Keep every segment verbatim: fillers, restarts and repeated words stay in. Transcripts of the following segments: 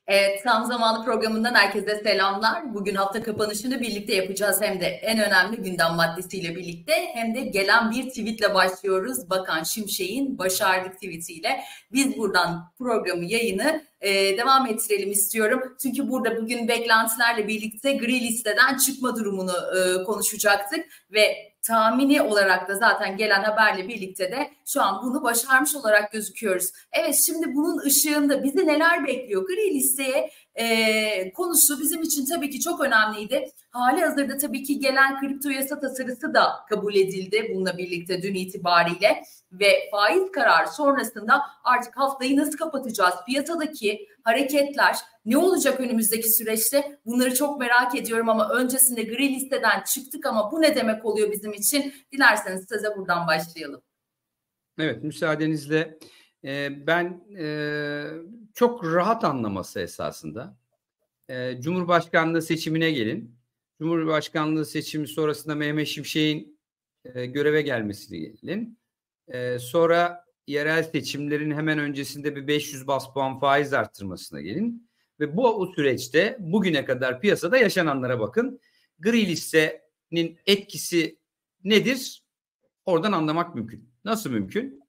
Evet, tam zamanlı programından herkese selamlar. Bugün hafta kapanışını birlikte yapacağız. Hem de en önemli gündem maddesiyle birlikte hem de gelen bir tweetle başlıyoruz. Bakan Şimşek'in başardık tweetiyle. Biz buradan programı, yayını e, devam ettirelim istiyorum. Çünkü burada bugün beklentilerle birlikte gri listeden çıkma durumunu e, konuşacaktık ve tahmini olarak da zaten gelen haberle birlikte de şu an bunu başarmış olarak gözüküyoruz. Evet, şimdi bunun ışığında bizi neler bekliyor? Gri listeye e, konusu bizim için tabii ki çok önemliydi. Hali hazırda tabii ki gelen kripto yasa tasarısı da kabul edildi bununla birlikte dün itibariyle ve faiz kararı sonrasında artık haftayı nasıl kapatacağız? Piyasadaki hareketler ne olacak önümüzdeki süreçte? Bunları çok merak ediyorum ama öncesinde gri listeden çıktık ama bu ne demek oluyor bizim için? Dilerseniz size buradan başlayalım. Evet, müsaadenizle e, ben e, çok rahat anlaması esasında. E, Cumhurbaşkanlığı seçimine gelin. Cumhurbaşkanlığı seçimi sonrasında Mehmet Şimşek'in e, göreve gelmesini gelin. E, sonra yerel seçimlerin hemen öncesinde bir beş yüz bas puan faiz arttırmasına gelin. Ve bu o süreçte bugüne kadar piyasada yaşananlara bakın. Gri listenin etkisi nedir? Oradan anlamak mümkün. Nasıl mümkün?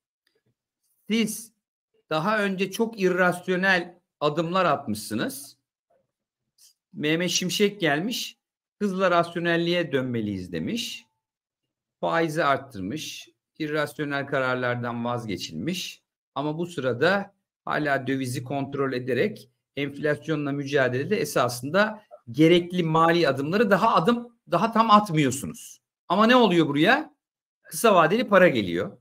Siz daha önce çok irrasyonel adımlar atmışsınız. Mehmet Şimşek gelmiş, hızla rasyonelliğe dönmeliyiz demiş. Faizi arttırmış, irrasyonel kararlardan vazgeçilmiş. Ama bu sırada hala dövizi kontrol ederek enflasyonla mücadelede esasında gerekli mali adımları daha adım daha tam atmıyorsunuz. Ama ne oluyor buraya? Kısa vadeli para geliyor.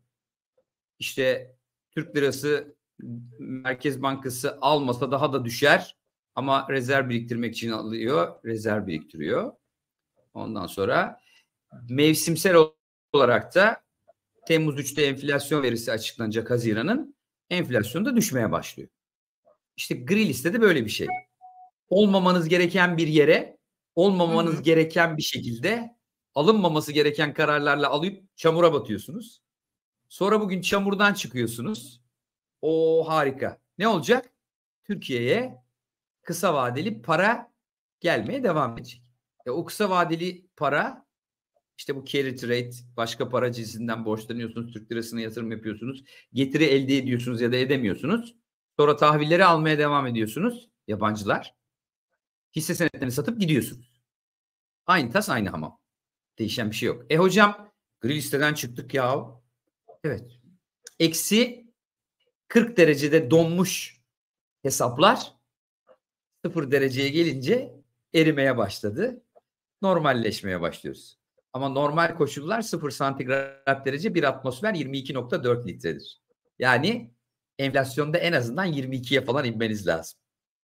İşte Türk lirası Merkez Bankası almasa daha da düşer ama rezerv biriktirmek için alıyor, rezerv biriktiriyor. Ondan sonra mevsimsel olarak da Temmuz üçte enflasyon verisi açıklanacak Haziran'ın, enflasyon da düşmeye başlıyor. İşte gri listede böyle bir şey. Olmamanız gereken bir yere, olmamanız hı hı. gereken bir şekilde alınmaması gereken kararlarla alıp çamura batıyorsunuz. Sonra bugün çamurdan çıkıyorsunuz. O harika. Ne olacak? Türkiye'ye kısa vadeli para gelmeye devam edecek. E, o kısa vadeli para işte bu carry trade, başka para cinsinden borçlanıyorsunuz, Türk lirasına yatırım yapıyorsunuz, getiri elde ediyorsunuz ya da edemiyorsunuz. Sonra tahvilleri almaya devam ediyorsunuz, yabancılar. Hisse senetlerini satıp gidiyorsunuz. Aynı tas aynı hamam. Değişen bir şey yok. E hocam gri listeden çıktık ya. Evet. Eksi kırk derecede donmuş hesaplar sıfır dereceye gelince erimeye başladı. Normalleşmeye başlıyoruz. Ama normal koşullar sıfır santigrat derece, bir atmosfer yirmi iki nokta dört litredir. Yani enflasyonda en azından yirmi ikiye falan inmeniz lazım.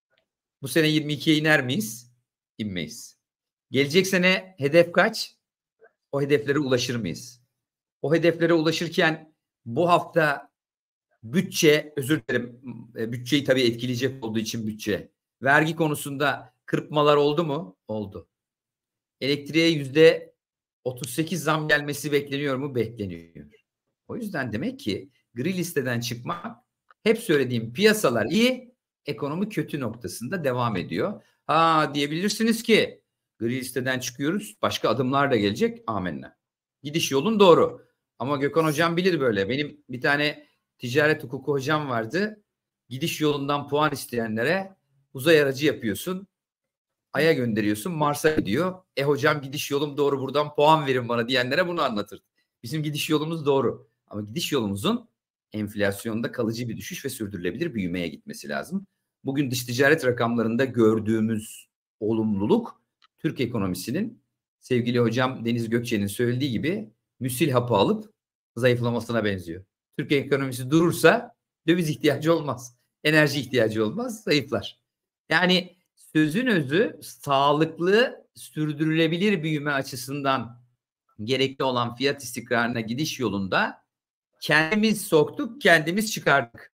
Bu sene yirmi ikiye iner miyiz? İnmeyiz. Gelecek sene hedef kaç? O hedeflere ulaşır mıyız? O hedeflere ulaşırken bu hafta bütçe, özür dilerim, bütçeyi tabii etkileyecek olduğu için bütçe. Vergi konusunda kırpmalar oldu mu? Oldu. Elektriğe yüzde otuz sekiz zam gelmesi bekleniyor mu? Bekleniyor. O yüzden demek ki gri listeden çıkmak, hep söylediğim piyasalar iyi, ekonomi kötü noktasında devam ediyor. Ha diyebilirsiniz ki gri listeden çıkıyoruz, başka adımlar da gelecek. Amenna. Gidiş yolun doğru. Ama Gökhan hocam bilir böyle. Benim bir tane ticaret hukuku hocam vardı. Gidiş yolundan puan isteyenlere uzay aracı yapıyorsun. Ay'a gönderiyorsun, Mars'a gidiyor. E hocam gidiş yolum doğru, buradan puan verin bana diyenlere bunu anlatır. Bizim gidiş yolumuz doğru. Ama gidiş yolumuzun enflasyonda kalıcı bir düşüş ve sürdürülebilir büyümeye gitmesi lazım. Bugün dış ticaret rakamlarında gördüğümüz olumluluk, Türk ekonomisinin sevgili hocam Deniz Gökçe'nin söylediği gibi müsil hapı alıp zayıflamasına benziyor. Türk ekonomisi durursa döviz ihtiyacı olmaz, enerji ihtiyacı olmaz, zayıflar. Yani sözün özü, sağlıklı, sürdürülebilir büyüme açısından gerekli olan fiyat istikrarına gidiş yolunda kendimiz soktuk, kendimiz çıkardık.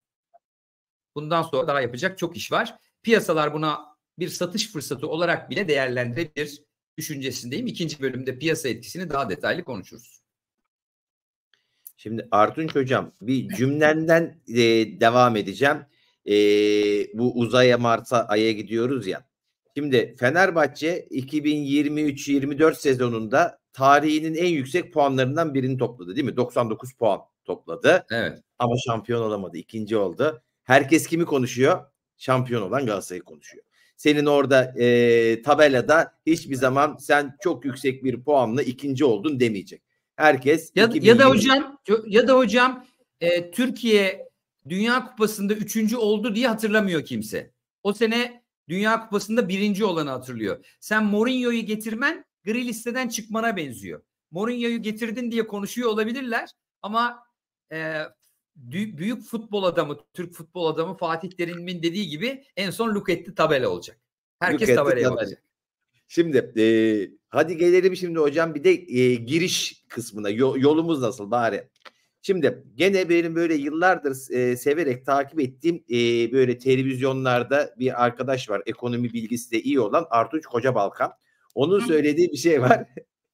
Bundan sonra daha yapacak çok iş var. Piyasalar buna bir satış fırsatı olarak bile değerlendirebilir düşüncesindeyim. İkinci bölümde piyasa etkisini daha detaylı konuşuruz. Şimdi Artunç hocam, bir cümlenden e, devam edeceğim. e, bu uzaya, Mars'a, Ay'a gidiyoruz ya. Şimdi Fenerbahçe iki bin yirmi üç yirmi dört sezonunda tarihinin en yüksek puanlarından birini topladı değil mi? doksan dokuz puan topladı. Evet. Ama şampiyon olamadı. İkinci oldu. Herkes kimi konuşuyor? Şampiyon olan Galatasaray'ı konuşuyor. Senin orada e, tabelada hiçbir zaman sen çok yüksek bir puanla ikinci oldun demeyecek. Herkes ya, iki bin yirmi... ya da hocam ya da hocam e, Türkiye Dünya Kupası'nda üçüncü oldu diye hatırlamıyor kimse. O sene Dünya Kupası'nda birinci olanı hatırlıyor. Sen Mourinho'yu getirmen gri listeden çıkmana benziyor. Mourinho'yu getirdin diye konuşuyor olabilirler ama e, büyük futbol adamı, Türk futbol adamı Fatih Terim'in dediği gibi en son look etti tabela olacak. Herkes tabelaya bakacak. Şimdi e, hadi gelelim şimdi hocam bir de e, giriş kısmına. Yo, yolumuz nasıl bari? Şimdi gene benim böyle yıllardır e, severek takip ettiğim e, böyle televizyonlarda bir arkadaş var. Ekonomi bilgisi de iyi olan Artunç Kocabalkan. Onun söylediği bir şey var.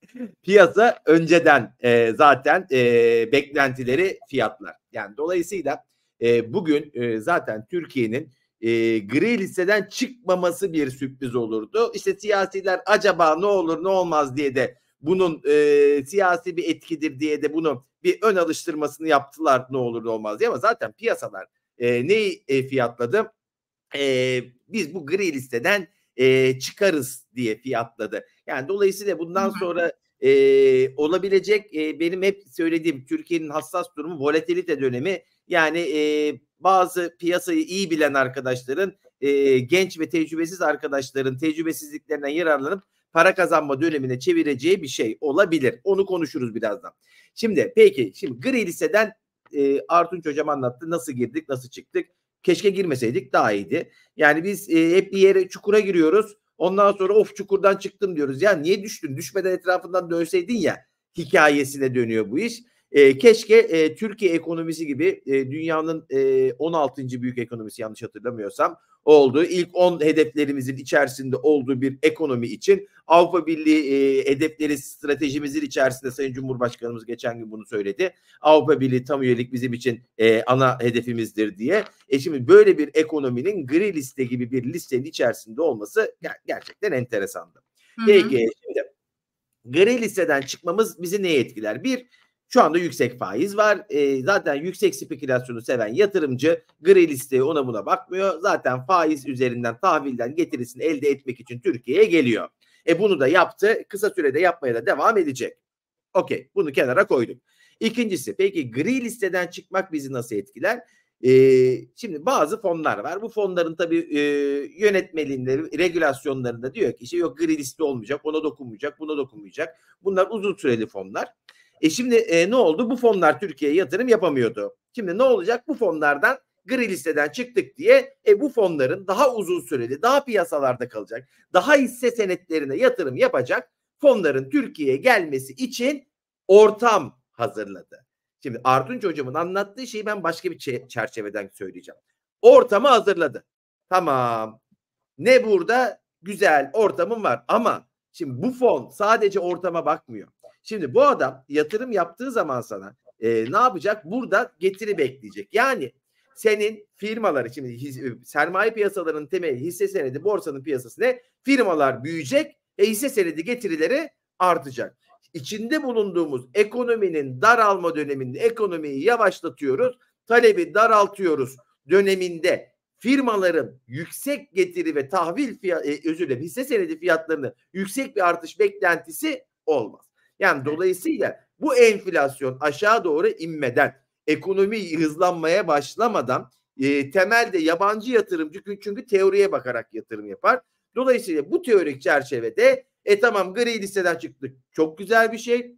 Piyasa önceden e, zaten e, beklentileri fiyatlar. Yani dolayısıyla e, bugün e, zaten Türkiye'nin e, gri listeden çıkmaması bir sürpriz olurdu. İşte siyasiler acaba ne olur ne olmaz diye de bunun e, siyasi bir etkidir diye de bunu bir ön alıştırmasını yaptılar ne olur ne olmaz diye. Ama zaten piyasalar e, neyi e, fiyatladı? E, biz bu gri listeden e, çıkarız diye fiyatladı. Yani dolayısıyla bundan sonra e, olabilecek e, benim hep söylediğim Türkiye'nin hassas durumu volatilite dönemi. Yani e, bazı piyasayı iyi bilen arkadaşların e, genç ve tecrübesiz arkadaşların tecrübesizliklerinden yararlanıp para kazanma dönemine çevireceği bir şey olabilir. Onu konuşuruz birazdan. Şimdi peki şimdi gri listeden e, Artunç hocam anlattı. Nasıl girdik, nasıl çıktık? Keşke girmeseydik daha iyiydi. Yani biz e, hep bir yere çukura giriyoruz. Ondan sonra of çukurdan çıktım diyoruz. Ya niye düştün? Düşmeden etrafından dönseydin ya hikayesine dönüyor bu iş. E, keşke e, Türkiye ekonomisi gibi e, dünyanın e, on altıncı büyük ekonomisi yanlış hatırlamıyorsam olduğu ilk on hedeflerimizin içerisinde olduğu bir ekonomi için Avrupa Birliği e, hedefleri stratejimizin içerisinde Sayın Cumhurbaşkanımız geçen gün bunu söyledi. Avrupa Birliği tam üyelik bizim için e, ana hedefimizdir diye. E şimdi böyle bir ekonominin gri liste gibi bir listenin içerisinde olması ger- gerçekten enteresandı. Hı hı. Peki şimdi gri listeden çıkmamız bizi neye etkiler? Bir, şu anda yüksek faiz var. E, zaten yüksek spekülasyonu seven yatırımcı gri listeye ona buna bakmıyor. Zaten faiz üzerinden tahvilden getirisini elde etmek için Türkiye'ye geliyor. E bunu da yaptı. Kısa sürede yapmaya da devam edecek. Okey. Bunu kenara koyduk. İkincisi peki gri listeden çıkmak bizi nasıl etkiler? E, şimdi bazı fonlar var. Bu fonların tabii e, yönetmeliğinde, regülasyonlarında diyor ki işte yok gri liste olmayacak, ona dokunmayacak, buna dokunmayacak. Bunlar uzun süreli fonlar. E şimdi e, ne oldu? Bu fonlar Türkiye'ye yatırım yapamıyordu. Şimdi ne olacak? Bu fonlardan gri listeden çıktık diye e, bu fonların daha uzun süreli, daha piyasalarda kalacak, daha hisse senetlerine yatırım yapacak fonların Türkiye'ye gelmesi için ortam hazırladı. Şimdi Artunç hocamın anlattığı şeyi ben başka bir çerçeveden söyleyeceğim. Ortamı hazırladı. Tamam. Ne burada? Güzel ortamım var ama şimdi bu fon sadece ortama bakmıyor. Şimdi bu adam yatırım yaptığı zaman sana e, ne yapacak? Burada getiri bekleyecek. Yani senin firmaları şimdi his, sermaye piyasalarının temeli hisse senedi borsanın piyasası ne? Firmalar büyüyecek e, hisse senedi getirileri artacak. İçinde bulunduğumuz ekonominin daralma döneminde ekonomiyi yavaşlatıyoruz. Talebi daraltıyoruz döneminde firmaların yüksek getiri ve tahvil fiyat, e, özür dilerim hisse senedi fiyatlarını yüksek bir artış beklentisi olmaz. Yani dolayısıyla bu enflasyon aşağı doğru inmeden, ekonomi hızlanmaya başlamadan e, temelde yabancı yatırımcı çünkü teoriye bakarak yatırım yapar. Dolayısıyla bu teorik çerçevede e tamam gri listeden çıktık. Çok güzel bir şey.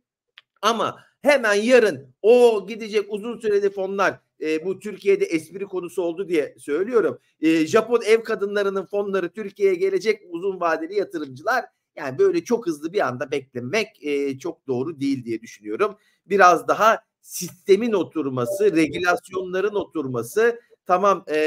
Ama hemen yarın o gidecek uzun süreli fonlar e, bu Türkiye'de espri konusu oldu diye söylüyorum. E, Japon ev kadınlarının fonları Türkiye'ye gelecek uzun vadeli yatırımcılar. Yani böyle çok hızlı bir anda beklemek e, çok doğru değil diye düşünüyorum. Biraz daha sistemin oturması, regülasyonların oturması. Tamam e,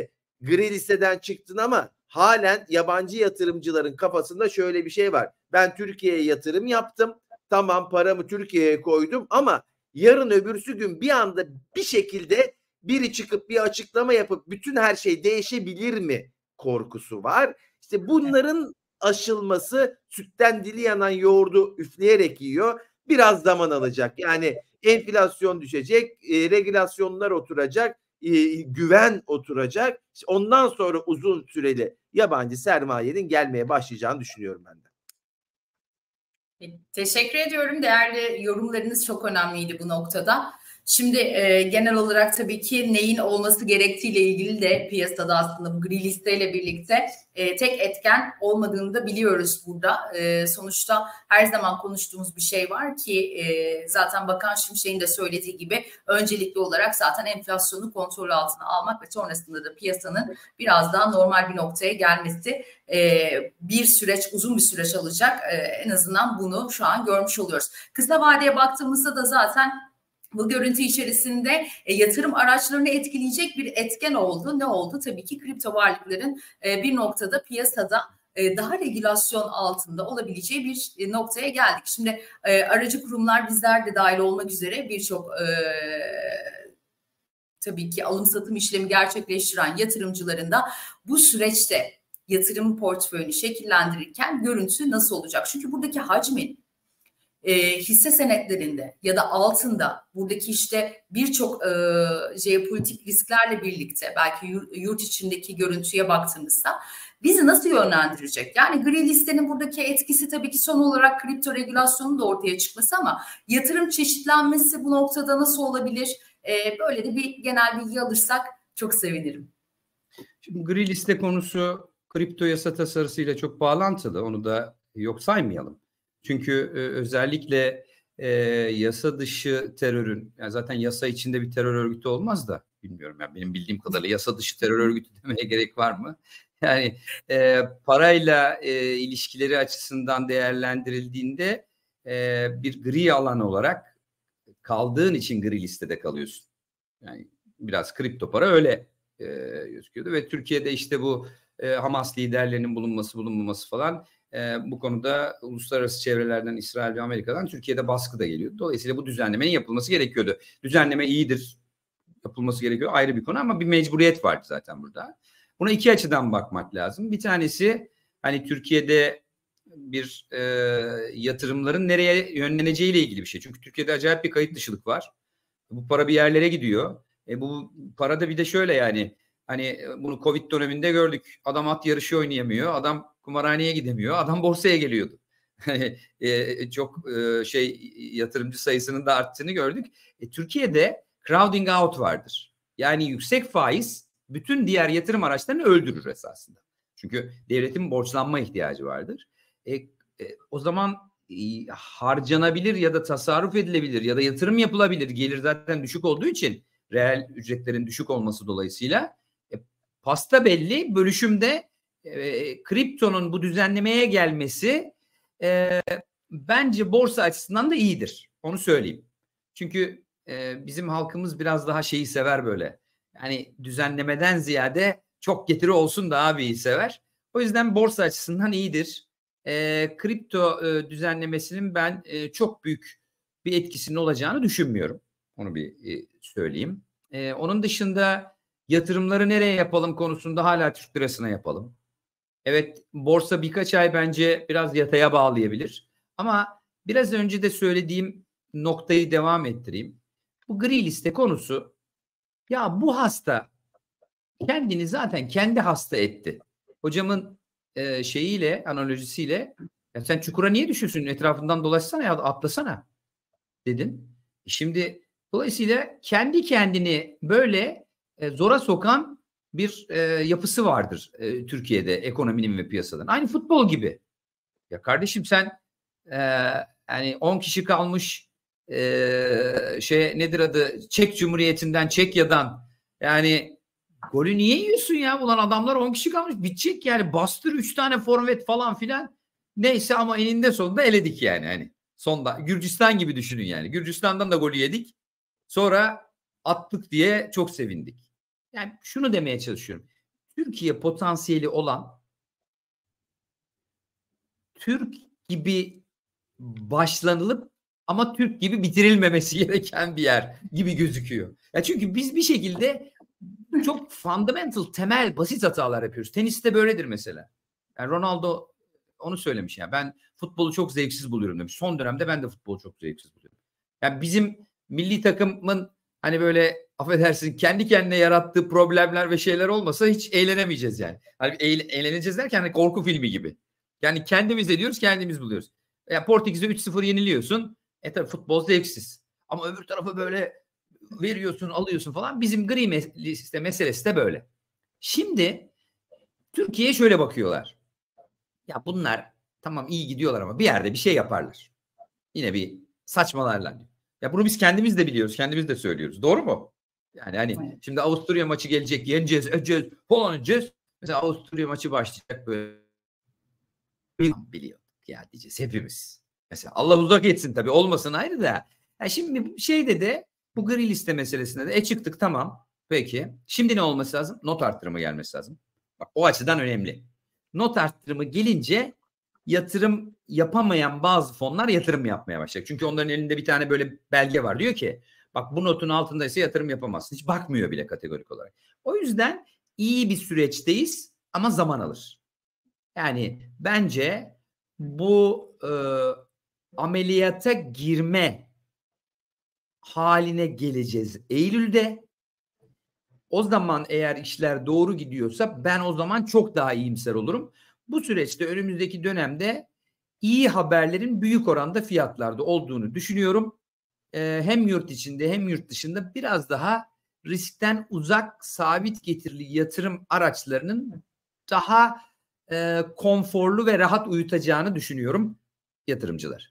gri listeden çıktın ama halen yabancı yatırımcıların kafasında şöyle bir şey var. Ben Türkiye'ye yatırım yaptım. Tamam paramı Türkiye'ye koydum ama yarın öbürsü gün bir anda bir şekilde biri çıkıp bir açıklama yapıp bütün her şey değişebilir mi korkusu var. İşte bunların aşılması, sütten dili yanan yoğurdu üfleyerek yiyor. Biraz zaman alacak. Yani enflasyon düşecek, e, regülasyonlar oturacak, e, güven oturacak. İşte ondan sonra uzun süreli yabancı sermayenin gelmeye başlayacağını düşünüyorum ben de. Teşekkür ediyorum. Değerli yorumlarınız çok önemliydi bu noktada. Şimdi e, genel olarak tabii ki neyin olması gerektiğiyle ilgili de piyasada aslında bu gri listeyle birlikte e, tek etken olmadığını da biliyoruz burada. E, sonuçta her zaman konuştuğumuz bir şey var ki e, zaten Bakan Şimşek'in de söylediği gibi öncelikli olarak zaten enflasyonu kontrol altına almak ve sonrasında da piyasanın biraz daha normal bir noktaya gelmesi e, bir süreç, uzun bir süreç alacak. E, en azından bunu şu an görmüş oluyoruz. Kısa vadeye baktığımızda da zaten bu görüntü içerisinde e, yatırım araçlarını etkileyecek bir etken oldu. Ne oldu? Tabii ki kripto varlıkların e, bir noktada piyasada e, daha regülasyon altında olabileceği bir e, noktaya geldik. Şimdi e, aracı kurumlar, bizler de dahil olmak üzere birçok e, tabii ki alım satım işlemi gerçekleştiren yatırımcıların da bu süreçte yatırım portföyünü şekillendirirken görüntü nasıl olacak? Çünkü buradaki hacmin E, hisse senetlerinde ya da altında buradaki işte birçok e, jeopolitik risklerle birlikte belki yurt içindeki görüntüye baktığımızda bizi nasıl yönlendirecek? Yani gri listenin buradaki etkisi tabii ki son olarak kripto regülasyonun da ortaya çıkması ama yatırım çeşitlenmesi bu noktada nasıl olabilir? E, böyle de bir genel bilgi alırsak çok sevinirim. Şimdi gri liste konusu kripto yasa tasarısıyla çok bağlantılı. Onu da yok saymayalım. Çünkü e, özellikle e, yasa dışı terörün, yani zaten yasa içinde bir terör örgütü olmaz da bilmiyorum yani benim bildiğim kadarıyla yasa dışı terör örgütü demeye gerek var mı? Yani e, parayla e, ilişkileri açısından değerlendirildiğinde e, bir gri alan olarak kaldığın için gri listede kalıyorsun. Yani biraz kripto para öyle e, gözüküyordu ve Türkiye'de işte bu e, Hamas liderlerinin bulunması bulunmaması falan e, bu konuda uluslararası çevrelerden, İsrail ve Amerika'dan Türkiye'de baskı da geliyordu. Dolayısıyla bu düzenlemenin yapılması gerekiyordu. Düzenleme iyidir, yapılması gerekiyor, ayrı bir konu ama bir mecburiyet vardı zaten burada. Buna iki açıdan bakmak lazım. Bir tanesi hani Türkiye'de bir e, yatırımların nereye yönleneceğiyle ilgili bir şey. Çünkü Türkiye'de acayip bir kayıt dışılık var. Bu para bir yerlere gidiyor. E bu para da bir de şöyle yani hani bunu Covid döneminde gördük. Adam at yarışı oynayamıyor. Adam kumarhaneye gidemiyor. Adam borsaya geliyordu. e, çok e, şey yatırımcı sayısının da arttığını gördük. E, Türkiye'de crowding out vardır. Yani yüksek faiz bütün diğer yatırım araçlarını öldürür esasında. Çünkü devletin borçlanma ihtiyacı vardır. E, e, o zaman e, harcanabilir ya da tasarruf edilebilir ya da yatırım yapılabilir. Gelir zaten düşük olduğu için reel ücretlerin düşük olması dolayısıyla e, pasta belli. Bölüşümde e, kriptonun bu düzenlemeye gelmesi e, bence borsa açısından da iyidir. Onu söyleyeyim. Çünkü e, bizim halkımız biraz daha şeyi sever böyle. Yani düzenlemeden ziyade çok getiri olsun da abiyi sever. O yüzden borsa açısından iyidir. E, kripto e, düzenlemesinin ben e, çok büyük bir etkisinin olacağını düşünmüyorum. Onu bir e, söyleyeyim. E, onun dışında yatırımları nereye yapalım konusunda hala Türk lirasına yapalım. Evet, borsa birkaç ay bence biraz yataya bağlayabilir. Ama biraz önce de söylediğim noktayı devam ettireyim. Bu gri liste konusu, ya bu hasta kendini zaten kendi hasta etti. Hocamın e, şeyiyle, analojisiyle, ya sen çukura niye düşüyorsun? Etrafından dolaşsana ya atlasana dedin. Şimdi dolayısıyla kendi kendini böyle e, zora sokan bir e, yapısı vardır e, Türkiye'de ekonominin ve piyasaların. Aynı futbol gibi. Ya kardeşim sen e, yani on kişi kalmış e, şey nedir adı Çek Cumhuriyeti'nden Çekya'dan yani golü niye yiyorsun ya? Ulan adamlar on kişi kalmış bitecek yani bastır üç tane forvet falan filan. Neyse ama eninde sonunda eledik yani hani. Sonda Gürcistan gibi düşünün yani. Gürcistan'dan da golü yedik. Sonra attık diye çok sevindik. Yani şunu demeye çalışıyorum. Türkiye potansiyeli olan Türk gibi başlanılıp ama Türk gibi bitirilmemesi gereken bir yer gibi gözüküyor. Ya çünkü biz bir şekilde çok fundamental, temel, basit hatalar yapıyoruz. Teniste böyledir mesela. Yani Ronaldo onu söylemiş yani. Ben futbolu çok zevksiz buluyorum demiş. Son dönemde ben de futbolu çok zevksiz buluyorum. Yani bizim milli takımın hani böyle affedersin kendi kendine yarattığı problemler ve şeyler olmasa hiç eğlenemeyeceğiz yani. Hani eğleneceğiz derken hani korku filmi gibi. Yani kendimiz ediyoruz, kendimiz buluyoruz. Yani Portekiz'e üç sıfır yeniliyorsun. E tabii futbol zevksiz. Ama öbür tarafa böyle veriyorsun, alıyorsun falan. Bizim gri liste meselesi de böyle. Şimdi Türkiye'ye şöyle bakıyorlar. Ya bunlar tamam iyi gidiyorlar ama bir yerde bir şey yaparlar. Yine bir saçmalarlar. Ya bunu biz kendimiz de biliyoruz, kendimiz de söylüyoruz. Doğru mu? Yani hani evet. Şimdi Avusturya maçı gelecek, yeneceğiz, edeceğiz, falan edeceğiz. Mesela Avusturya maçı başlayacak böyle. Biliyorduk ya diyeceğiz hepimiz. Mesela Allah uzak etsin tabii olmasın ayrı da. Yani şimdi şeyde de bu gri liste meselesinde de e çıktık tamam. Peki. Şimdi ne olması lazım? Not arttırımı gelmesi lazım. Bak o açıdan önemli. Not arttırımı gelince yatırım yapamayan bazı fonlar yatırım yapmaya başlayacak. Çünkü onların elinde bir tane böyle belge var. Diyor ki bak bu notun altındaysa yatırım yapamazsın. Hiç bakmıyor bile kategorik olarak. O yüzden iyi bir süreçteyiz ama zaman alır. Yani bence bu e, ameliyata girme haline geleceğiz Eylül'de. O zaman eğer işler doğru gidiyorsa ben o zaman çok daha iyimser olurum. Bu süreçte önümüzdeki dönemde iyi haberlerin büyük oranda fiyatlarda olduğunu düşünüyorum. Ee, hem yurt içinde hem yurt dışında biraz daha riskten uzak sabit getirili yatırım araçlarının daha e, konforlu ve rahat uyutacağını düşünüyorum yatırımcılar.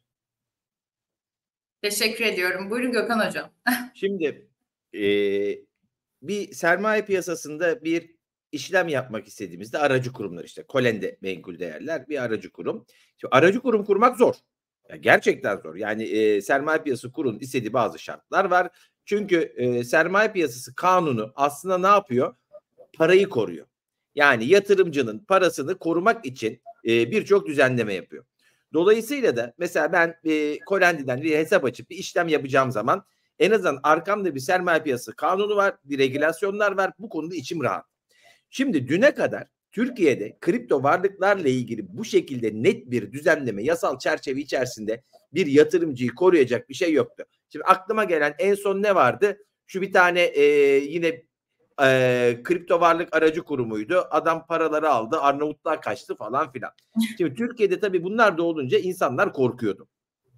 Teşekkür ediyorum. Buyurun Gökhan Hocam. Şimdi eee bir sermaye piyasasında bir işlem yapmak istediğimizde aracı kurumlar işte Kolende Menkul Değerler bir aracı kurum. Şimdi aracı kurum kurmak zor. Yani gerçekten zor. Yani e, sermaye piyasası kurulun istediği bazı şartlar var. Çünkü e, sermaye piyasası kanunu aslında ne yapıyor? Parayı koruyor. Yani yatırımcının parasını korumak için e, birçok düzenleme yapıyor. Dolayısıyla da mesela ben e, Kolendi'den bir hesap açıp bir işlem yapacağım zaman en azından arkamda bir sermaye piyasası kanunu var, bir regülasyonlar var. Bu konuda içim rahat. Şimdi düne kadar Türkiye'de kripto varlıklarla ilgili bu şekilde net bir düzenleme, yasal çerçeve içerisinde bir yatırımcıyı koruyacak bir şey yoktu. Şimdi aklıma gelen en son ne vardı? Şu bir tane e, yine e, kripto varlık aracı kurumuydu. Adam paraları aldı, Arnavutluğa kaçtı falan filan. Şimdi Türkiye'de tabii bunlar da olunca insanlar korkuyordu.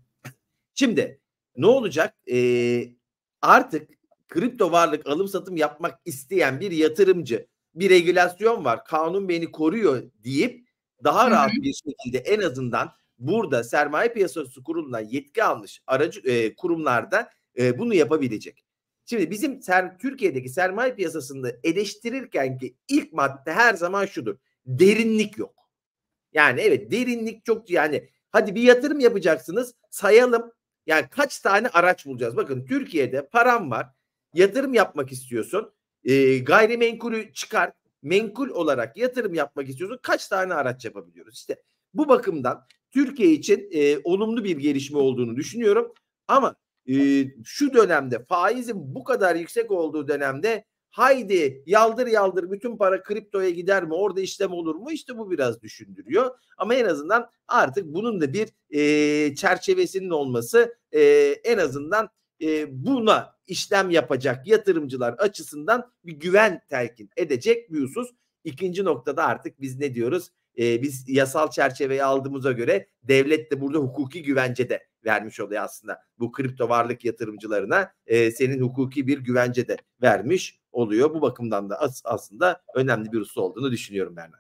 Şimdi ne olacak? Ee, artık kripto varlık alım satım yapmak isteyen bir yatırımcı, bir regülasyon var, kanun beni koruyor deyip daha rahat bir şekilde en azından burada sermaye piyasası kurulundan yetki almış aracı e, kurumlarda e, bunu yapabilecek. Şimdi bizim ser, Türkiye'deki sermaye piyasasında eleştirirken ki ilk madde her zaman şudur. Derinlik yok. Yani evet derinlik çok yani hadi bir yatırım yapacaksınız sayalım. Yani kaç tane araç bulacağız? Bakın Türkiye'de param var. Yatırım yapmak istiyorsun. E, gayrimenkulü çıkar. Menkul olarak yatırım yapmak istiyorsun. Kaç tane araç yapabiliyoruz? İşte bu bakımdan Türkiye için e, olumlu bir gelişme olduğunu düşünüyorum. Ama e, şu dönemde faizin bu kadar yüksek olduğu dönemde haydi yaldır yaldır bütün para kriptoya gider mi? Orada işlem olur mu? İşte bu biraz düşündürüyor. Ama en azından artık bunun da bir e, çerçevesinin olması e, en azından e, buna işlem yapacak yatırımcılar açısından bir güven telkin edecek bir husus. İkinci noktada artık biz ne diyoruz? E, biz yasal çerçeveyi aldığımıza göre devlet de burada hukuki güvence de vermiş oluyor aslında. Bu kripto varlık yatırımcılarına e, senin hukuki bir güvence de vermiş oluyor. Bu bakımdan da as- aslında önemli bir husus olduğunu düşünüyorum Berna.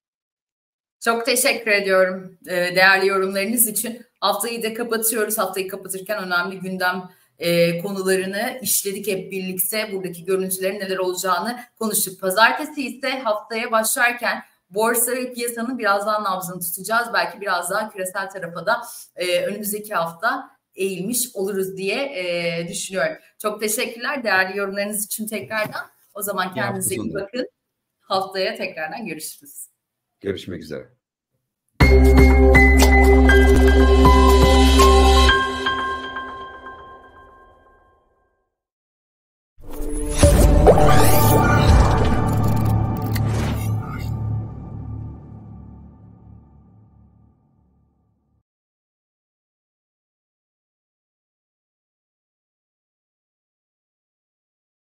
Çok teşekkür ediyorum değerli yorumlarınız için. Haftayı da kapatıyoruz. Haftayı kapatırken önemli gündem e, konularını işledik hep birlikte. Buradaki görüntülerin neler olacağını konuştuk. Pazartesi ise haftaya başlarken borsa ve piyasanın biraz daha nabzını tutacağız. Belki biraz daha küresel tarafa da e, önümüzdeki hafta eğilmiş oluruz diye e, düşünüyorum. Çok teşekkürler değerli yorumlarınız için tekrardan. O zaman kendinize iyi bakın. Haftaya tekrardan görüşürüz. Görüşmek üzere.